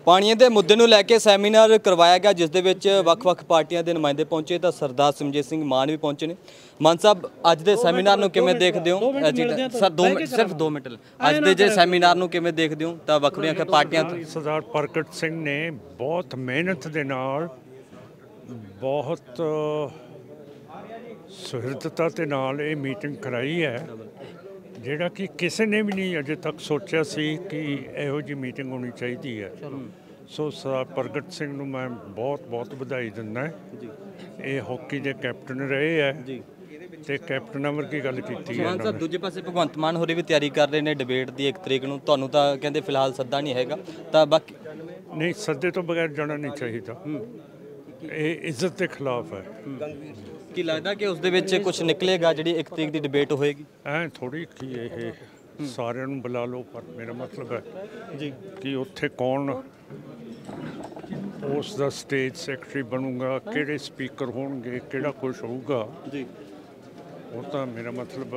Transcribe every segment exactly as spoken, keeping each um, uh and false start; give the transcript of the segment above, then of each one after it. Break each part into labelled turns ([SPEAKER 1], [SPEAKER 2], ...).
[SPEAKER 1] ਪਾਣੀਆਂ ਦੇ ਮੁੱਦੇ ਨੂੰ ਲੈ ਕੇ ਸੈਮੀਨਾਰ ਕਰਵਾਇਆ ਗਿਆ जिस दे विच ਵੱਖ-ਵੱਖ ਪਾਰਟੀਆਂ ਦੇ ਨੁਮਾਇੰਦੇ ਪਹੁੰचे ਤਾਂ ਸਰਦਾਰ ਸਿਮਰਜੀਤ ਸਿੰਘ ਮਾਨ भी पहुंचे ने। मान साहब ਅੱਜ ਦੇ ਸੈਮੀਨਾਰ ਨੂੰ ਕਿਵੇਂ ਦੇਖਦੇ ਹੋ ਜੀ? ਸਰ ਦੋ ਮਿੰਟ ਸਿਰਫ ਦੋ ਮਿੰਟ ਅੱਜ ਦੇ ਜੇ ਸੈਮੀਨਾਰ ਨੂੰ ਕਿਵੇਂ ਦੇਖਦੇ ਹੋ ਤਾਂ ਵੱਖਰੀਆਂ ਪਾਰਟੀਆਂ ਤੋਂ
[SPEAKER 2] ਸਰਦਾਰ ਪ੍ਰਗਟ ਸਿੰਘ ਨੇ ਬਹੁਤ ਮਿਹਨਤ ਦੇ ਨਾਲ ਬਹੁਤ ਸੁਹਿਰਦਤਾ ਦੇ ਨਾਲ ਇਹ ਮੀਟਿੰਗ ਕਰਾਈ ਹੈ ਜਿਹੜਾ ਕਿ ਕਿਸੇ ਨੇ ਵੀ ਨਹੀਂ ਅਜੇ ਤੱਕ ਸੋਚਿਆ ਸੀ ਕਿ ਇਹੋ ਜਿਹੀ ਮੀਟਿੰਗ ਹੋਣੀ ਚਾਹੀਦੀ ਹੈ। ਸੋ ਸਰਦਾਰ ਪ੍ਰਗਟ ਸਿੰਘ ਨੂੰ ਮੈਂ ਬਹੁਤ ਬਹੁਤ ਵਧਾਈ ਦਿੰਦਾ। ਇਹ ਹਾਕੀ ਦੇ ਕੈਪਟਨ ਰਹੇ ਹੈ ਤੇ ਕੈਪਟਨਾਂ ਵਰਗੀ ਗੱਲ ਕੀਤੀ ਹੈ।
[SPEAKER 1] ਸਰ ਦੂਜੇ ਪਾਸੇ ਭਗਵੰਤ ਮਾਨ ਹੋਰੀ ਵੀ ਤਿਆਰੀ ਕਰ ਰਹੇ ਨੇ ਡਿਬੇਟ ਦੀ ਇੱਕ ਤਰੀਕ ਨੂੰ, ਤੁਹਾਨੂੰ ਤਾਂ ਕਹਿੰਦੇ ਫਿਲਹਾਲ ਸੱਦਾ ਨਹੀਂ ਹੈਗਾ ਤਾਂ ਬਾਕੀ
[SPEAKER 2] ਨਹੀਂ, ਸੱਦੇ ਤੋਂ ਬਗੈਰ ਜਾਣਾ ਨਹੀਂ ਚਾਹੀਦਾ। ਇਹ ਇੱਜ਼ਤ ਦੇ ਖਿਲਾਫ ਹੈ।
[SPEAKER 1] ਕੀ ਲੱਗਦਾ ਕਿ ਉਸ ਦੇ ਵਿੱਚ ਕੁਝ ਨਿਕਲੇਗਾ ਜਿਹੜੀ ਇੱਕ ਤਰੀਕ ਦੀ ਡਿਬੇਟ ਹੋਏਗੀ?
[SPEAKER 2] ਐ ਥੋੜੀ ਕੀ ਇਹ ਸਾਰਿਆਂ ਨੂੰ ਬੁਲਾ ਲਓ, ਪਰ ਮੇਰਾ ਮਤਲਬ ਹੈ ਜੀ ਕਿ ਉੱਥੇ ਕੌਣ ਉਸ ਦਾ ਸਟੇਜ ਸੈਕਟਰੀ ਬਣੂਗਾ, ਕਿਹੜੇ ਸਪੀਕਰ ਹੋਣਗੇ, ਕਿਹੜਾ ਕੁਝ ਹੋਊਗਾ ਜੀ, ਉਹ ਤਾਂ ਮੇਰਾ ਮਤਲਬ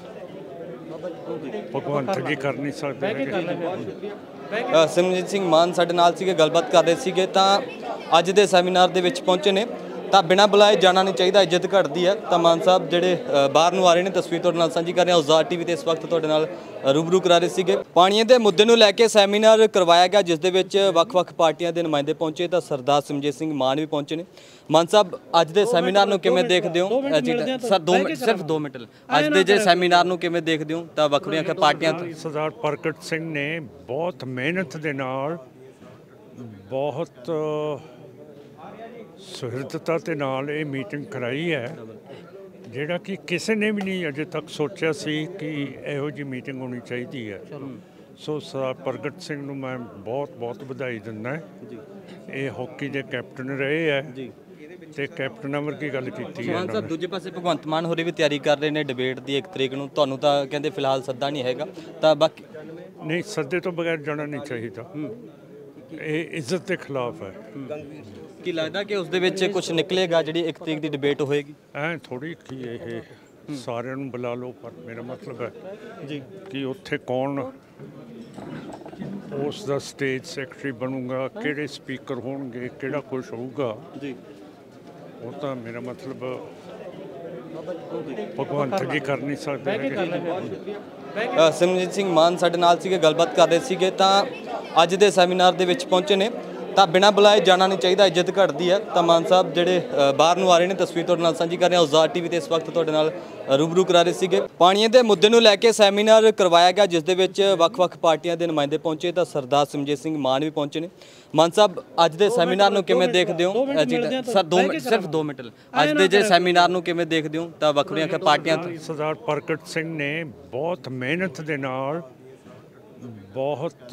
[SPEAKER 2] ਭਗਵੰਤ ਜੀ ਕਰ ਨਹੀਂ ਸਕਦੇ।
[SPEAKER 1] ਸਿਮਰਜੀਤ ਸਿੰਘ ਮਾਨ ਸਾਡੇ ਨਾਲ ਸੀਗੇ, ਗੱਲਬਾਤ ਕਰ ਰਹੇ ਸੀਗੇ ਤਾਂ ਅੱਜ ਦੇ ਸੈਮੀਨਾਰ ਦੇ ਵਿੱਚ ਪਹੁੰਚੇ ਨੇ ਤਾਂ ਬਿਨਾਂ ਬੁਲਾਏ ਜਾਣਾ ਨਹੀਂ ਚਾਹੀਦਾ, ਇੱਜ਼ਤ ਘਟਦੀ ਹੈ। ਤਾਂ ਮਾਨ ਸਾਹਿਬ ਜਿਹੜੇ ਬਾਹਰ ਨੂੰ ਆ ਰਹੇ ਨੇ, ਤਸਵੀਰ ਤੁਹਾਡੇ ਨਾਲ ਸਾਂਝੀ ਕਰ ਰਹੇ ਹਾਂ ਉਜ਼ਾਰ ਟੀਵੀ ਤੇ ਇਸ ਵਕਤ ਤੁਹਾਡੇ ਨਾਲ ਰੂਬਰੂ ਕਰਾ ਰਹੇ ਸੀਗੇ। ਪਾਣੀਆਂ ਦੇ ਮੁੱਦੇ ਨੂੰ ਲੈ ਕੇ ਸੈਮੀਨਾਰ ਕਰਵਾਇਆ ਗਿਆ ਜਿਸ ਦੇ ਵਿੱਚ ਵੱਖ-ਵੱਖ ਪਾਰਟੀਆਂ ਦੇ ਨੁਮਾਇੰਦੇ ਪਹੁੰਚੇ ਤਾਂ ਸਰਦਾਰ ਸਿਮਰਜੀਤ ਸਿੰਘ ਮਾਨ ਵੀ ਪਹੁੰਚੇ ਨੇ। ਮਾਨ ਸਾਹਿਬ ਅੱਜ ਦੇ ਸੈਮੀਨਾਰ ਨੂੰ ਕਿਵੇਂ ਦੇਖਦੇ ਹੋ ਜੀ? ਸਰ ਦੋ ਮਿੰਟ ਸਿਰਫ ਦੋ ਮਿੰਟ ਅੱਜ ਦੇ ਜੇ ਸੈਮੀਨਾਰ ਨੂੰ ਕਿਵੇਂ ਦੇਖਦੇ ਹੋ ਤਾਂ ਵੱਖਰੀਆਂ ਪਾਰਟੀਆਂ ਤੋਂ?
[SPEAKER 2] ਸਰਦਾਰ ਪ੍ਰਗਟ ਸਿੰਘ ਨੇ ਬਹੁਤ ਮਿਹਨਤ ਦੇ ਨਾਲ ਬਹੁਤ ਸੁਹਿਰਦਤਾ ਦੇ ਨਾਲ ਇਹ ਮੀਟਿੰਗ ਕਰਾਈ ਹੈ ਜਿਹੜਾ ਕਿ ਕਿਸੇ ਨੇ ਵੀ ਨਹੀਂ ਅਜੇ ਤੱਕ ਸੋਚਿਆ ਸੀ ਕਿ ਇਹੋ ਜਿਹੀ ਮੀਟਿੰਗ ਹੋਣੀ ਚਾਹੀਦੀ ਹੈ। ਸੋ ਸਰਦਾਰ ਪ੍ਰਗਟ ਸਿੰਘ ਨੂੰ ਮੈਂ ਬਹੁਤ ਬਹੁਤ ਵਧਾਈ ਦਿੰਦਾ। ਇਹ ਹਾਕੀ ਦੇ ਕੈਪਟਨ ਰਹੇ ਹੈ ਤੇ ਕੈਪਟਨਾਂ ਵਰਗੀ ਗੱਲ ਕੀਤੀ ਹੈ।
[SPEAKER 1] ਸਰ ਦੂਜੇ ਪਾਸੇ ਭਗਵੰਤ ਮਾਨ ਹੋਰੀ ਵੀ ਤਿਆਰੀ ਕਰ ਰਹੇ ਨੇ ਡਿਬੇਟ ਦੀ ਇੱਕ ਤਰੀਕ ਨੂੰ, ਤੁਹਾਨੂੰ ਤਾਂ ਕਹਿੰਦੇ ਫਿਲਹਾਲ ਸੱਦਾ ਨਹੀਂ ਹੈਗਾ ਤਾਂ ਬਾਕੀ
[SPEAKER 2] ਨਹੀਂ, ਸੱਦੇ ਤੋਂ ਬਗੈਰ ਜਾਣਾ ਨਹੀਂ ਚਾਹੀਦਾ। ਇਹ ਇੱਜ਼ਤ ਦੇ ਖਿਲਾਫ ਹੈ।
[SPEAKER 1] ਕੀ ਲੱਗਦਾ ਕਿ ਉਸ ਦੇ ਵਿੱਚ ਕੁਝ ਨਿਕਲੇਗਾ ਜਿਹੜੀ ਇੱਕ ਤਰੀਕ ਦੀ ਡਿਬੇਟ ਹੋਏਗੀ?
[SPEAKER 2] ਐ ਥੋੜੀ ਕੀ ਇਹ ਸਾਰਿਆਂ ਨੂੰ ਬੁਲਾ ਲਓ, ਪਰ ਮੇਰਾ ਮਤਲਬ ਹੈ ਜੀ ਕਿ ਉੱਥੇ ਕੌਣ ਉਸ ਦਾ ਸਟੇਜ ਸੈਕਟਰੀ ਬਣੂਗਾ, ਕਿਹੜੇ ਸਪੀਕਰ ਹੋਣਗੇ, ਕਿਹੜਾ ਕੁਝ ਹੋਊਗਾ ਜੀ, ਉਹ ਤਾਂ ਮੇਰਾ ਮਤਲਬ ਭਗਵੰਤ ਜੀ ਕਰ ਨਹੀਂ ਸਕਦੇ।
[SPEAKER 1] ਸਿਮਰਜੀਤ ਸਿੰਘ ਮਾਨ ਸਾਡੇ ਨਾਲ ਸੀਗੇ, ਗੱਲਬਾਤ ਕਰ ਰਹੇ ਸੀਗੇ ਤਾਂ ਅੱਜ ਦੇ ਸੈਮੀਨਾਰ ਦੇ ਵਿੱਚ ਪਹੁੰਚੇ ਨੇ ਤਾਂ ਬਿਨਾਂ ਬੁਲਾਏ ਜਾਣਾ ਨਹੀਂ ਚਾਹੀਦਾ, ਇੱਜ਼ਤ ਘਟਦੀ ਹੈ। ਤਾਂ ਮਾਨ ਸਾਹਿਬ ਜਿਹੜੇ ਬਾਹਰ ਨੂੰ ਆ ਰਹੇ ਨੇ, ਤਸਵੀਰ ਤੁਹਾਡੇ ਨਾਲ ਸਾਂਝੀ ਕਰ ਰਹੇ ਹਾਂ ਉਜ਼ਾਰ ਟੀਵੀ ਤੇ ਇਸ ਵਕਤ ਤੁਹਾਡੇ ਨਾਲ ਰੂਬਰੂ ਕਰਾ ਰਹੇ ਸੀਗੇ। ਪਾਣੀਆਂ ਦੇ ਮੁੱਦੇ ਨੂੰ ਲੈ ਕੇ ਸੈਮੀਨਾਰ ਕਰਵਾਇਆ ਗਿਆ ਜਿਸ ਦੇ ਵਿੱਚ ਵੱਖ-ਵੱਖ ਪਾਰਟੀਆਂ ਦੇ ਨੁਮਾਇੰਦੇ ਪਹੁੰਚੇ ਤਾਂ ਸਰਦਾਰ ਸਿਮਰਜੀਤ ਸਿੰਘ ਮਾਨ ਵੀ ਪਹੁੰਚੇ ਨੇ। ਮਾਨ ਸਾਹਿਬ ਅੱਜ ਦੇ ਸੈਮੀਨਾਰ ਨੂੰ ਕਿਵੇਂ ਦੇਖਦੇ ਹੋ ਜੀ? ਸਰ ਦੋ ਮਿੰਟ ਸਿਰਫ ਦੋ ਮਿੰਟ ਅੱਜ ਦੇ ਜੇ ਸੈਮੀਨਾਰ ਨੂੰ ਕਿਵੇਂ ਦੇਖਦੇ ਹੋ ਤਾਂ ਵੱਖਰੀਆਂ ਪਾਰਟੀਆਂ ਤੋਂ?
[SPEAKER 2] ਸਰਦਾਰ ਪ੍ਰਗਟ ਸਿੰਘ ਨੇ ਬਹੁਤ ਮਿਹਨਤ ਦੇ ਨਾਲ ਬਹੁਤ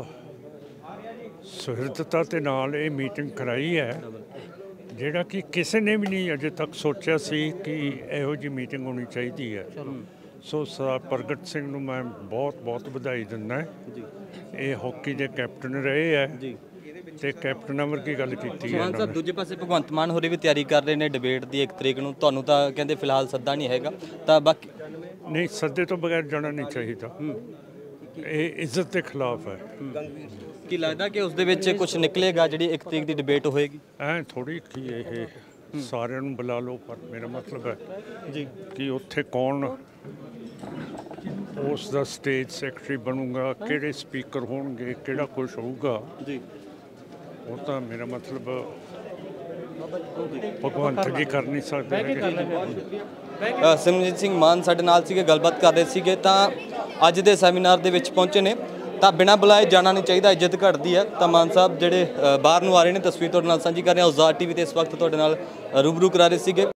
[SPEAKER 2] ਸੁਹਿਰਦਤਾ ਦੇ ਨਾਲ ਇਹ ਮੀਟਿੰਗ ਕਰਾਈ ਹੈ ਜਿਹੜਾ ਕਿ ਕਿਸੇ ਨੇ ਵੀ ਨਹੀਂ ਅਜੇ ਤੱਕ ਸੋਚਿਆ ਸੀ ਕਿ ਇਹੋ ਜਿਹੀ ਮੀਟਿੰਗ ਹੋਣੀ ਚਾਹੀਦੀ ਹੈ। ਸੋ ਸਰਦਾਰ ਪ੍ਰਗਟ ਸਿੰਘ ਨੂੰ ਮੈਂ ਬਹੁਤ ਬਹੁਤ ਵਧਾਈ ਦਿੰਦਾ। ਇਹ ਹਾਕੀ ਦੇ ਕੈਪਟਨ ਰਹੇ ਹੈ ਤੇ ਕੈਪਟਨਾਂ ਵਰਗੀ ਗੱਲ ਕੀਤੀ ਹੈ।
[SPEAKER 1] ਸਰ ਦੂਜੇ ਪਾਸੇ ਭਗਵੰਤ ਮਾਨ ਹੋਰੀ ਵੀ ਤਿਆਰੀ ਕਰ ਰਹੇ ਨੇ ਡਿਬੇਟ ਦੀ ਇੱਕ ਤਰੀਕ ਨੂੰ, ਤੁਹਾਨੂੰ ਤਾਂ ਕਹਿੰਦੇ ਫਿਲਹਾਲ ਸੱਦਾ ਨਹੀਂ ਹੈਗਾ ਤਾਂ ਬਾਕੀ
[SPEAKER 2] ਨਹੀਂ, ਸੱਦੇ ਤੋਂ ਬਗੈਰ ਜਾਣਾ ਨਹੀਂ ਚਾਹੀਦਾ। ਇਹ ਇੱਜ਼ਤ ਦੇ ਖਿਲਾਫ ਹੈ।
[SPEAKER 1] ਕੀ ਲੱਗਦਾ ਕਿ ਉਸ ਦੇ ਵਿੱਚ ਕੁਝ ਨਿਕਲੇਗਾ ਜਿਹੜੀ ਇੱਕ ਤਰੀਕ ਦੀ ਡਿਬੇਟ ਹੋਏਗੀ?
[SPEAKER 2] ਐ ਥੋੜੀ ਕੀ ਇਹ ਸਾਰਿਆਂ ਨੂੰ ਬੁਲਾ ਲਓ, ਪਰ ਮੇਰਾ ਮਤਲਬ ਹੈ ਜੀ ਕਿ ਉੱਥੇ ਕੌਣ ਉਸ ਦਾ ਸਟੇਜ ਸੈਕਟਰੀ ਬਣੂਗਾ, ਕਿਹੜੇ ਸਪੀਕਰ ਹੋਣਗੇ, ਕਿਹੜਾ ਕੁਝ ਹੋਊਗਾ ਜੀ, ਉਹ ਤਾਂ ਮੇਰਾ ਮਤਲਬ ਭਗਵੰਤ ਜੀ ਕਰ ਨਹੀਂ ਸਕਦੇ।
[SPEAKER 1] ਸਿਮਰਜੀਤ ਸਿੰਘ ਮਾਨ ਸਾਡੇ ਨਾਲ ਸੀਗੇ, ਗੱਲਬਾਤ ਕਰ ਰਹੇ ਸੀਗੇ ਤਾਂ ਅੱਜ ਦੇ ਸੈਮੀਨਾਰ ਦੇ ਵਿੱਚ ਪਹੁੰਚੇ ਨੇ ਤਾਂ ਬਿਨਾਂ ਬੁਲਾਏ ਜਾਣਾ ਨਹੀਂ ਚਾਹੀਦਾ, ਇੱਜ਼ਤ ਘਟਦੀ ਹੈ। ਤਾਂ ਮਾਨ ਸਾਹਿਬ ਜਿਹੜੇ ਬਾਹਰ ਨੂੰ ਆ ਰਹੇ ਨੇ, ਤਸਵੀਰ ਤੁਹਾਡੇ ਨਾਲ ਸਾਂਝੀ ਕਰ ਰਹੇ ਹਾਂ ਉਜ਼ਾਰ ਟੀਵੀ ਤੇ ਇਸ ਵਕਤ ਤੁਹਾਡੇ ਨਾਲ ਰੂਬਰੂ ਕਰਾ ਰਹੇ ਸੀਗੇ।